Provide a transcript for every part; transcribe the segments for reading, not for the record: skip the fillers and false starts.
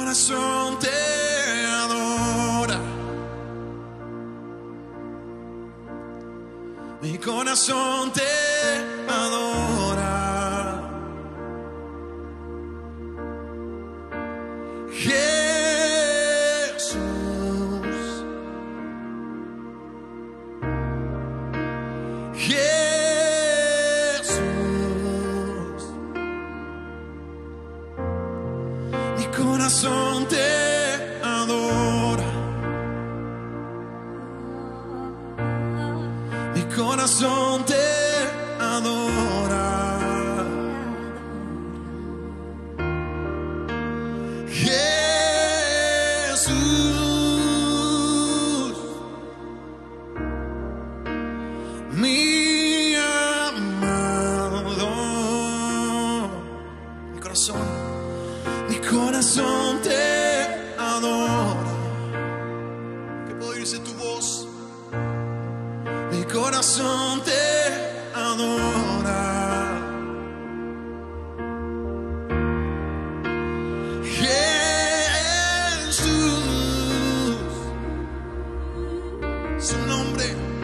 corazón te adora. Mi corazón te adora. Jesús, mi corazón te adora. Mi corazón te adora. Jesús, mi amado. Mi corazón te adora. Que puedo oírse tu voz. Mi corazón te adora. Jesús, su nombre.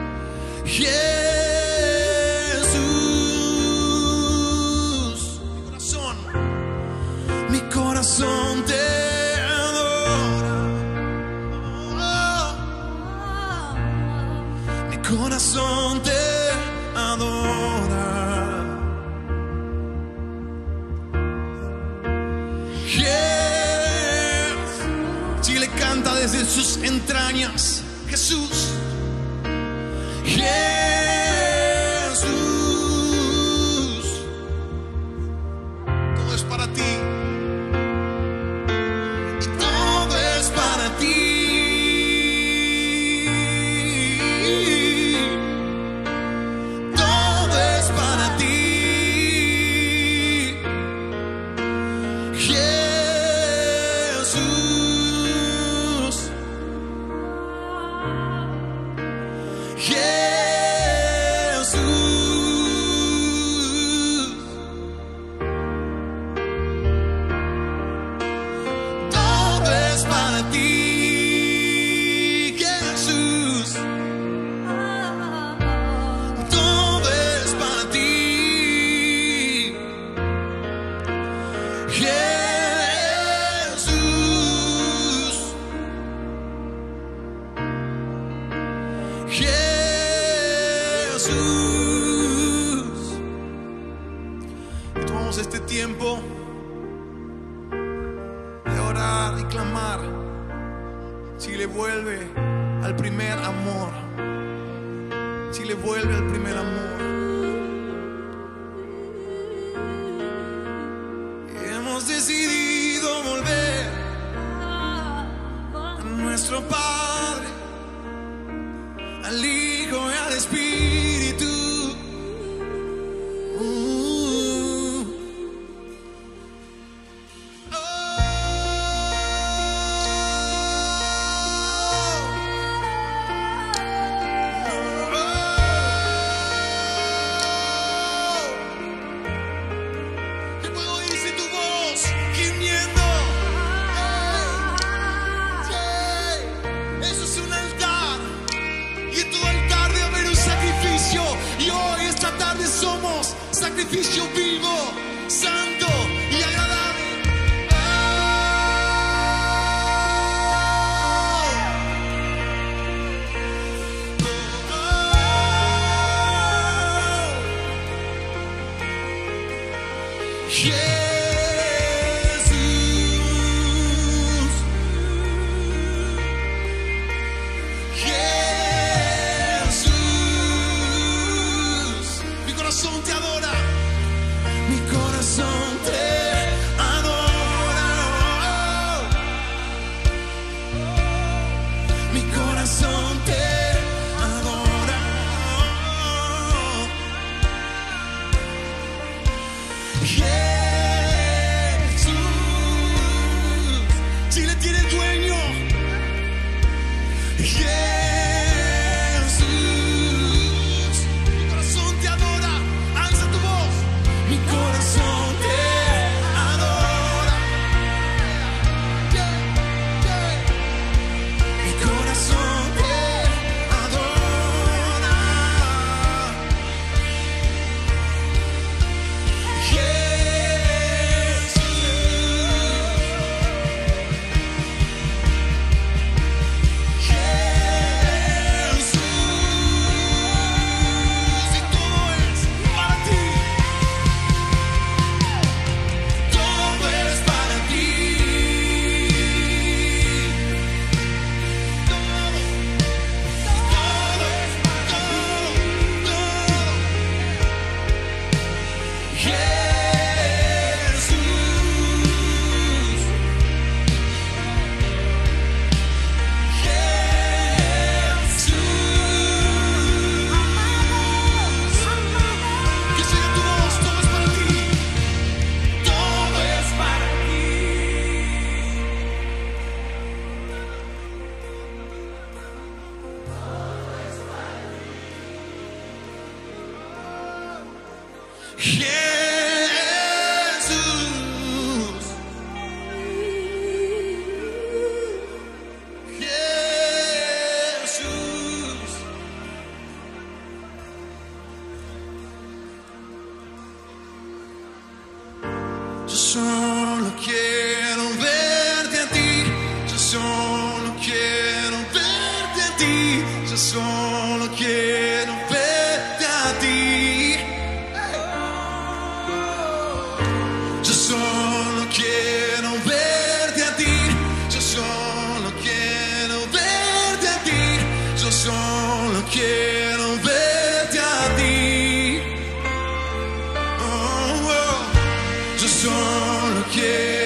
Jesús, mi corazón te adora. Mi corazón te adora. Si le canta desde sus entrañas, Jesús. Jesús, todo es para ti. Y todo es para ti. Todo es para ti. Jesús, Jesús, todo es para ti. Jesús, todo es para ti. Jesús, Jesús. Y tomamos este tiempo de orar y clamar. Si le vuelve al primer amor, si le vuelve al primer amor. Hemos decidido volver a nuestro Padre, al Hijo y al Espíritu. Que puedo oírse tu voz gimiendo. Eso es un altar. Y en tu altar Jesús, Jesús. Yo solo quiero verte a ti, yo solo quiero verte a ti, yo solo quiero verte a ti. Yo solo quiero verte a ti, yo solo quiero verte a ti, yo solo quiero verte a ti. Oh, oh. Yo solo quiero